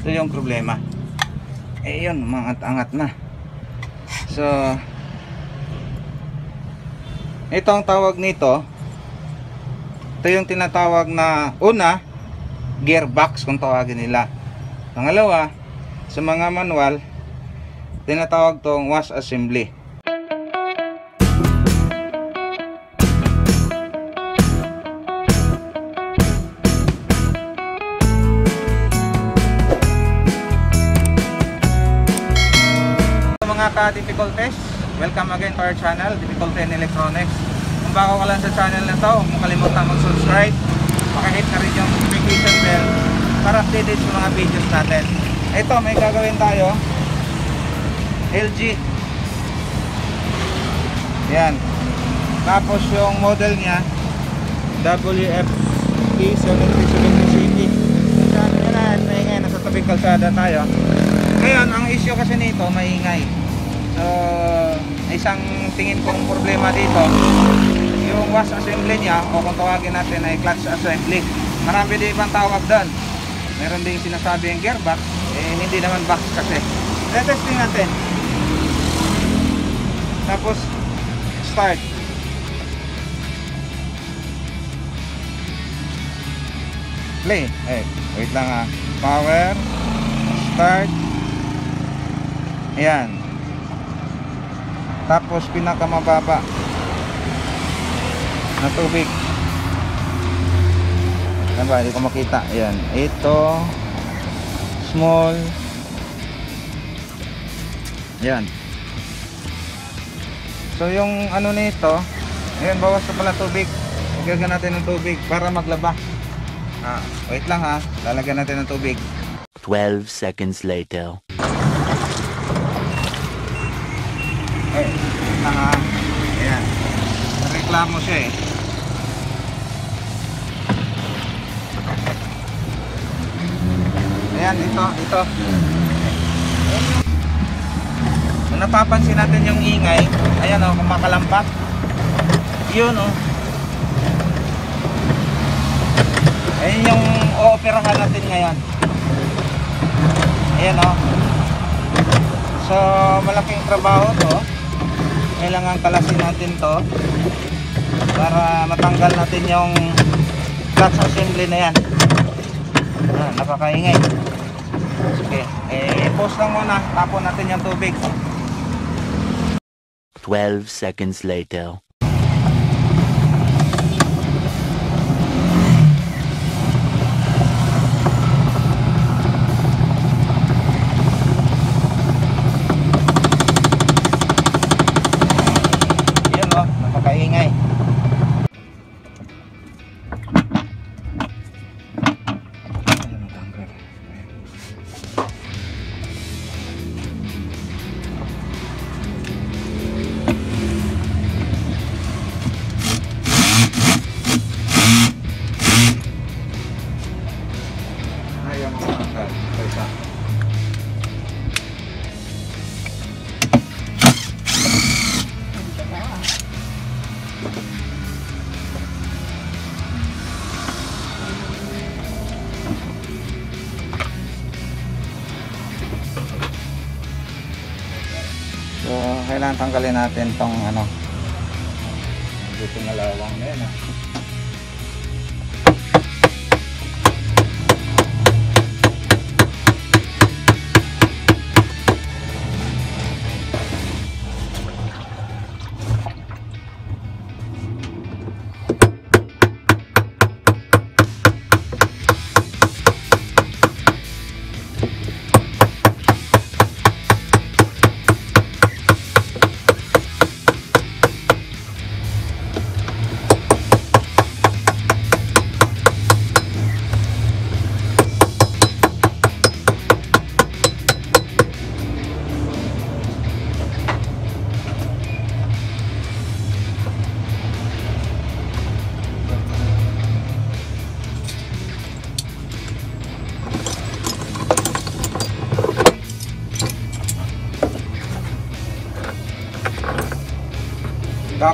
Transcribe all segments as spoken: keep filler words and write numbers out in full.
Ito yung problema. Eh yun, mangat-angat na. So ito ang tawag nito. Ito yung tinatawag na una, gearbox kung tawagin nila. Pangalawa, sa mga manual, tinatawag tong wash assembly. Mga ka-difficulties, welcome again to our channel, Difficulty in Electronics. Kung bago ka lang sa channel na to, huwag mong kalimutan mag-subscribe, pakihit na rin yung notification bell para updated sa mga videos natin. Ito, may gagawin tayo, L G. Yan. Tapos yung model niya, W F P seven three seven C T. Masyado nyo na, maingay, nasa tabing kalsada tayo. Ngayon, ang issue kasi nito, maingay. So, isang tingin kong problema dito, yung wash assembly niya, o kung tawagin natin ay clutch assembly. Marami din ibang tawag doon. Meron din sinasabi yung gearbox, eh hindi naman box kasi. Retesting natin. Tapos, start. Play. Eh, wait lang ha. Power. Start. Ayan. Tapos pinakamababa na tubig. Ano ba? Hindi ko makita. Ayan. Ito. Small. Ayan. So yung ano nito, ayan, bawas na pala tubig. Lagyan natin ng tubig para maglaba. Ah, wait lang ha. Lalagyan natin ng tubig. twelve seconds later. Eh, aha. Ayan. Reklamo siya eh. Ayan, ito, ito. Kung napapansin natin yung ingay, ayan o, kumakalampak. Yun o. Ayan yung o-operahan natin ngayon. Ayan o. So, malaking trabaho to. Kailangan kalasin natin to para matanggal natin yung clutch assembly na yan. Ah, napakaingay. Sige, eh, pause lang muna. Tapon natin yung tubig. twelve seconds later. Napakaingay. Ayaw mo matanggal. Pwesa. So, kailangan tanggalin natin tong ano, dito na lawang na yan eh.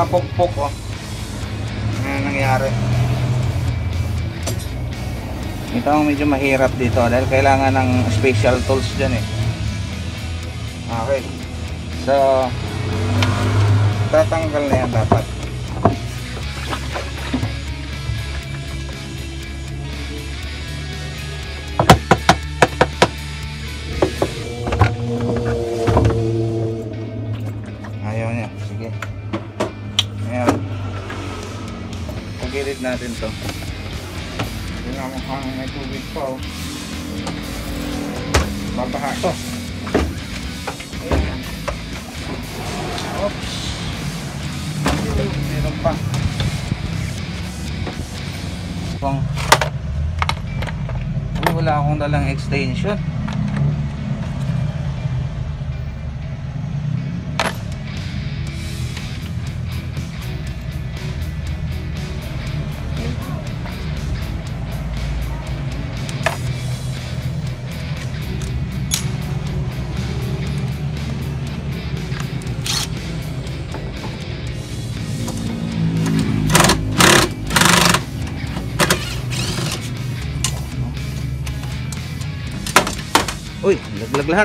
Kakapukpok oh. Ano nangyari? Ito ang medyo mahirap dito dahil kailangan ng special tools dyan eh. Okay. So, tatanggal na yan dapat. Ayaw niya. Sige. Ayan. Pagilid natin to. Hindi nga mukhang may tubig pa oh. Babaha to. Ayan. Oops. Meron pa. Kung Uy, wala akong dalang extension. Uy, laglag lahat.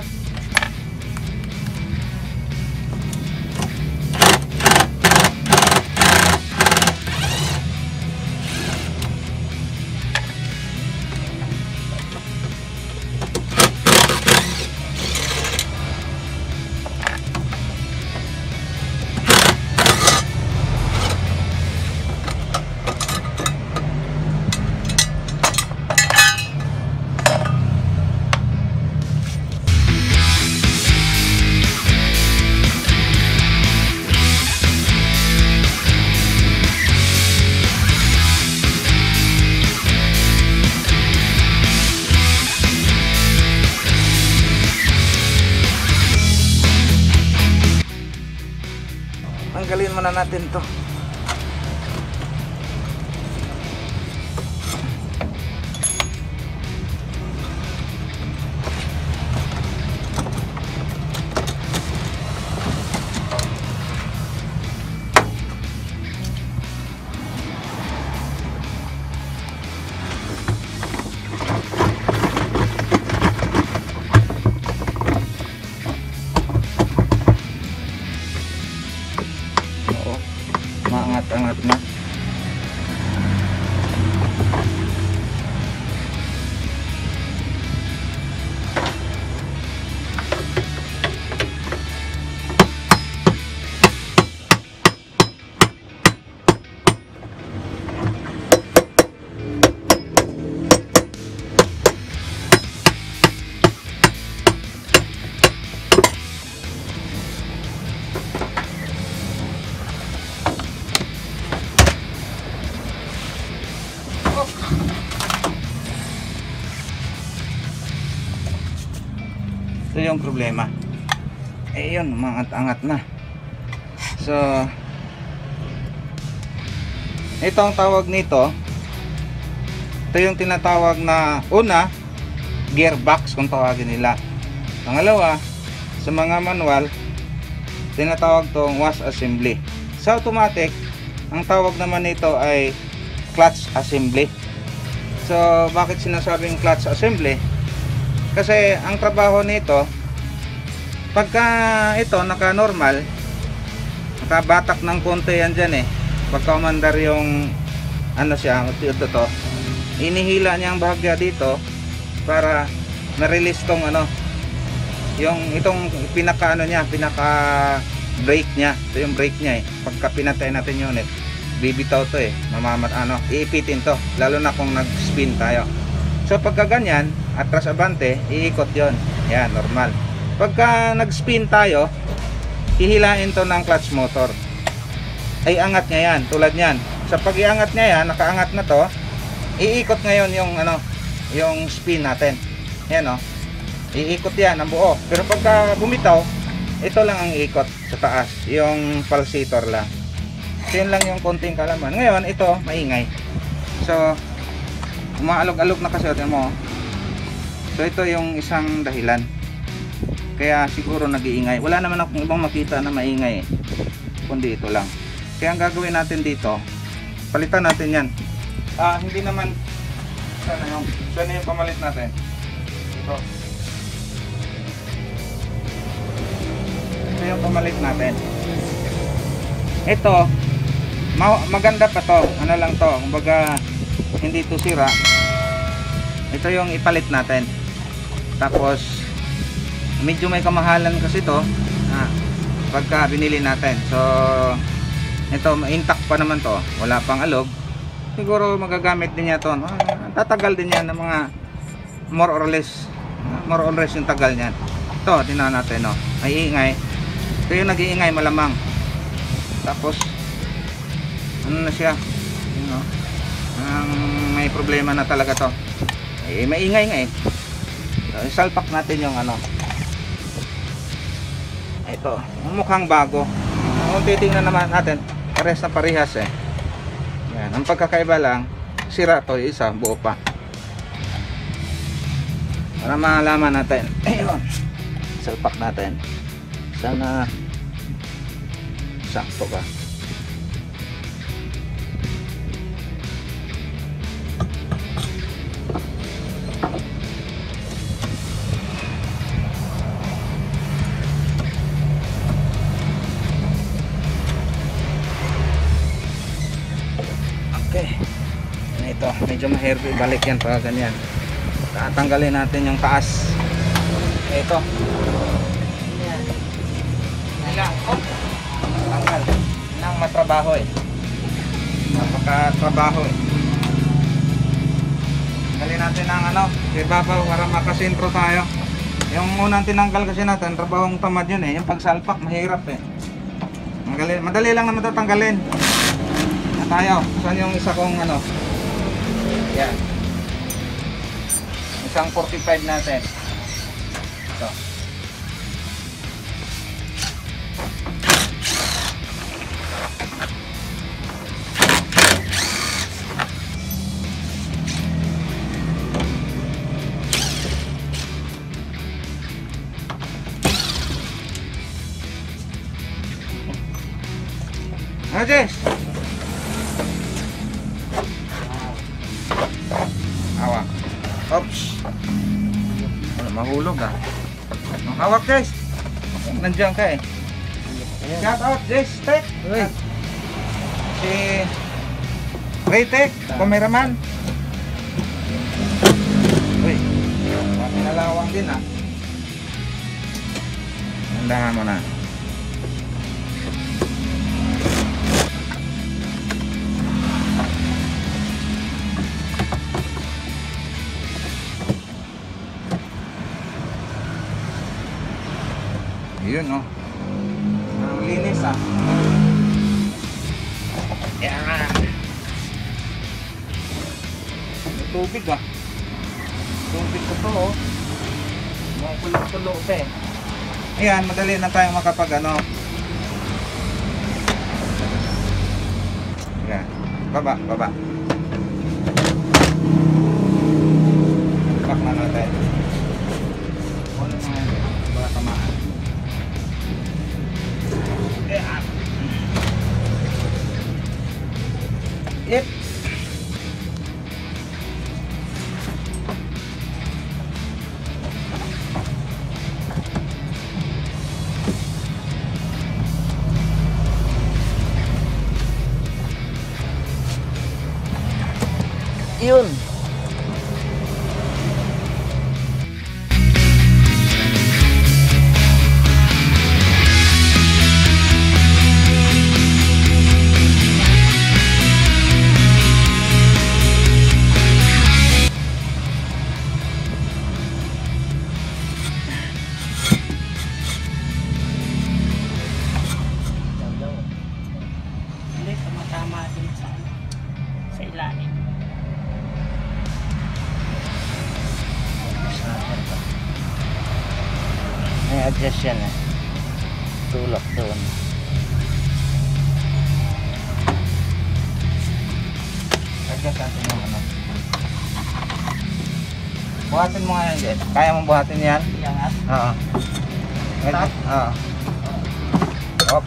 Tanggalin muna natin to. Maangat-angat na. Ito yung problema. Eh yun, umangat-angat na. So, ito ang tawag nito. Ito yung tinatawag na una, gearbox kung tawagin nila. Pangalawa, sa mga manual, tinatawag tong wash assembly. Sa automatic, ang tawag naman nito ay clutch assembly. So, bakit sinasabing clutch assembly? Kasi ang trabaho nito, pagka ito naka-normal, nakabatak ng konti yan dyan eh. Pagka umandar yung ano siya, ito to, inihila niya ang bahagya dito para na-release tong ano, yung itong pinaka ano niya, pinaka brake niya. Ito yung brake niya eh. Pagka pinatay natin yung unit, bibitaw to eh, mamamat ano, iipitin to, lalo na kung nag-spin tayo. So pagka ganyan, atras abante, iikot yon. Yan, normal. Pagka nag-spin tayo, hihilain to ng clutch motor. Ay angat niya yan, tulad niyan. Sa pag-iangat niya yan, nakaangat na to, iikot ngayon yung ano, yung spin natin. Yan oh. Iikot yan ang buo. Pero pagka bumitaw, ito lang ang iikot sa taas, yung pulsator lang. So yun lang yung konting kalaman. Ngayon, ito maingay. So umaalog-alog na kasi ito mo. So ito yung isang dahilan. Kaya siguro nag-iingay. Wala naman akong ibang makita na maingay eh, kundi ito lang. Kaya ang gagawin natin dito, palitan natin yan. Ah, hindi naman Sana yung, sana yung pamalit natin. Ito. Ito yung pamalit natin. Ito, ma maganda pa to. Ano lang to, kumbaga hindi to sira. Ito yung ipalit natin. Tapos medyo may kamahalan kasi to ah, pagka binili natin. So ito intact pa naman to, wala pang alog. Siguro magagamit din niya to, no? Tatagal din yan ng mga more or less more or less yung tagal niyan. Ito, tingnan natin, no? Ay ingay. Ito yung nag-iingay malamang. Tapos ano na siya, you know, ang may problema na talaga to. Eh maingay nga eh. So, isalpak natin yung ano. Ito, mukhang bago. Kung titingnan naman natin, pares na parehas eh. Yan, ang pagkakaiba lang, sira to, isa buo pa. Para malaman natin. Ayun. Salpak natin. Sana sakto ka. Okay. Ito, medyo mahirap ibalik yan pag ganyan. Tatanggalin natin yung taas. Ito. Yan. Ilang. Oh. Tanggal. Nang matrabaho eh. Napakatrabaho eh. Tanggalin natin ang ano, ibabaw para makasintro tayo. Yung unang tinanggal kasi natin, trabahong tamad yun eh. Yung pagsalpak, mahirap eh. Madali, madali lang naman ito tanggalin. Na tayo. Saan yung isa kong ano? Yan. Isang forty-five natin. Ito. Ano, Jess? Awa. Oops. Ano, mahulog ah. Hawak, Jess. Nandiyan ka eh. Shout out, Jess. Tek. Si Ray Tek, cameraman. Uy. Nalawang din ah. Handahan mo na. Yun oh. Ang linis ah. Yan. May tubig ah. Tubig ko to oh. Mga kulog-tulo pa eh. Ayan, madali na tayo makapag ano. Yan. Baba, baba. Back na natin. Ano mga yan? Baka tamaan. Yep. Yun. Sa ilalim. May adjust yan eh. Tulak doon. Adjust natin yung ano. Buhatin mo nga yan, Jet. Kaya mong buhatin yan? Iangat. Oo. Stop? Oo. Op.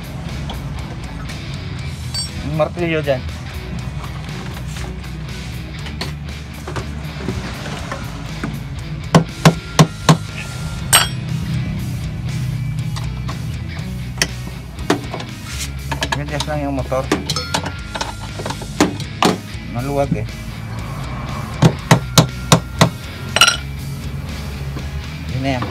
Yung martilyo dyan. lang yung motor. Maluwag eh. Yun na yan.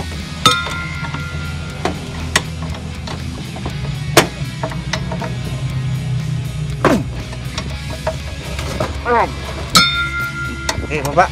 Okay, baba.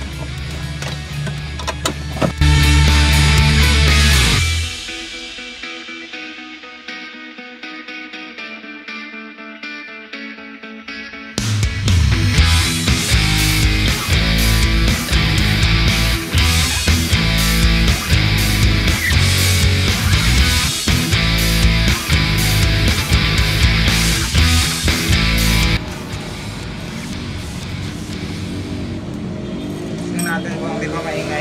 Natin kung di ba maingay.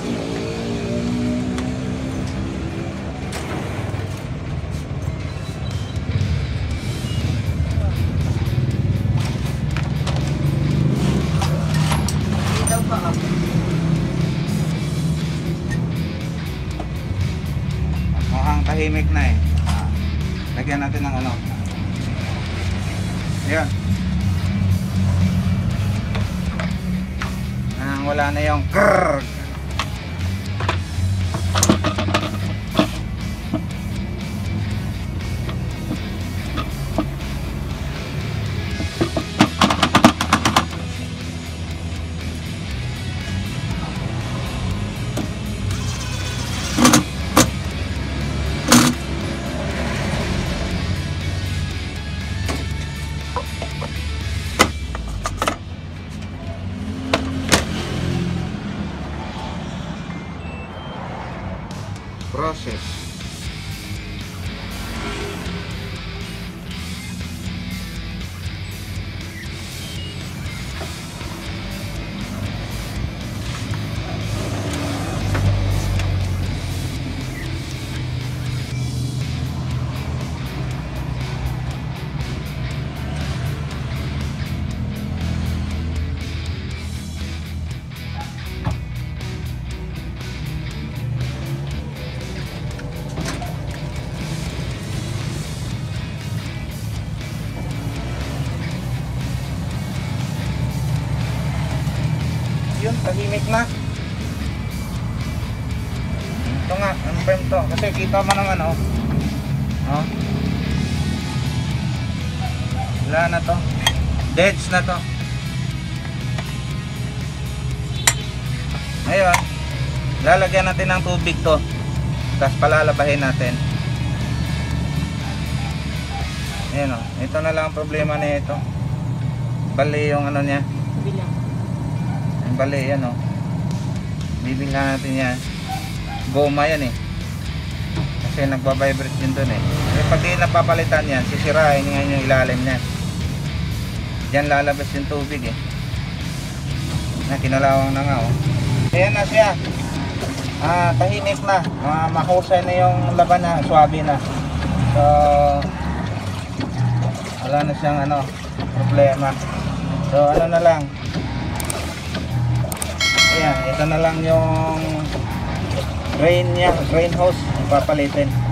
Mukhang tahimik na eh. Ah, lagyan natin ng ano. Ayan. Wala na yung krrrr. Process. Yun, tahimik na. Ito nga, confirm to. Kasi kita mo naman oh. Oh. Wala na to. Deads na to. Ngayon, lalagyan natin ng tubig to. Tapos palalabahin natin. Ayan oh. Ito na lang ang problema na ito. Bali yung ano niya. Bali yan o. Bibilhan natin yan. Goma yan eh. Kasi nagbabibrate din dun eh. Kasi pag di napapalitan yan, sisirain nga yung ilalim niya. Diyan lalabas yung tubig eh. Na kinalawang na nga o. Ayan na siya. Ah, tahimik na. Ah, mahusay na yung laban na. Swabe na. So wala na siyang ano problema. So ano na lang. Ayan, ito na lang yung drain niya, drain hose, papalitin.